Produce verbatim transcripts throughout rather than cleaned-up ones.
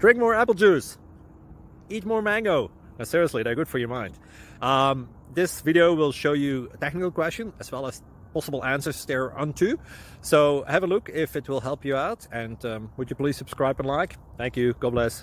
drink more apple juice, eat more mango. No, seriously, they're good for your mind. Um, this video will show you a technical question as well as possible answers thereunto. So have a look if it will help you out, and um, would you please subscribe and like? Thank you. God bless.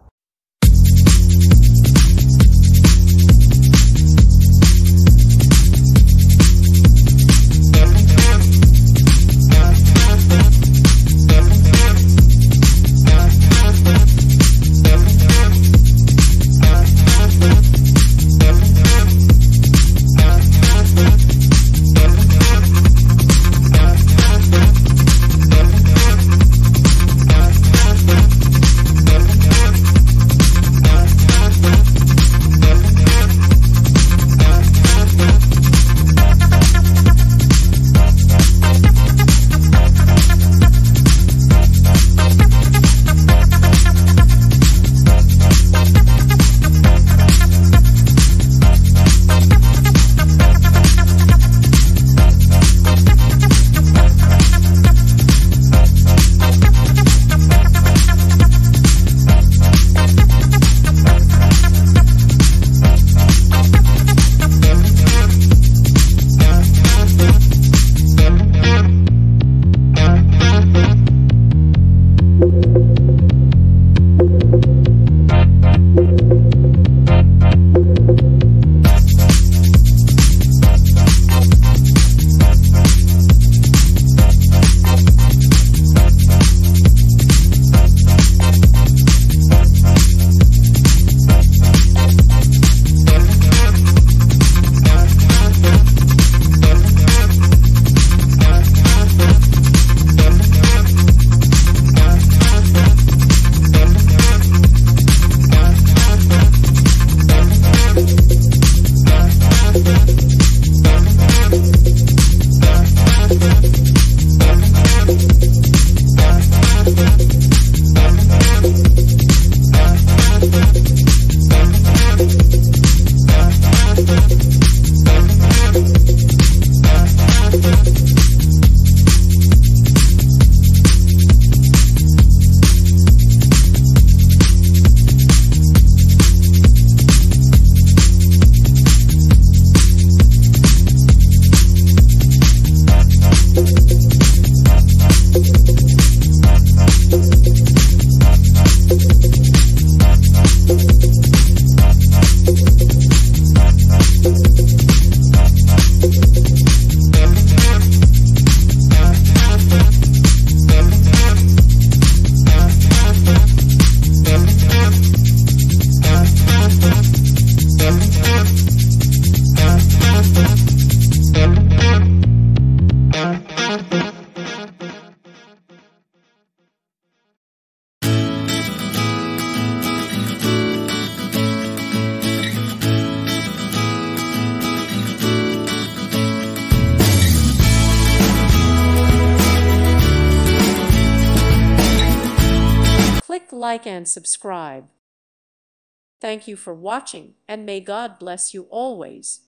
Click like and subscribe. Thank you for watching, and may God bless you always.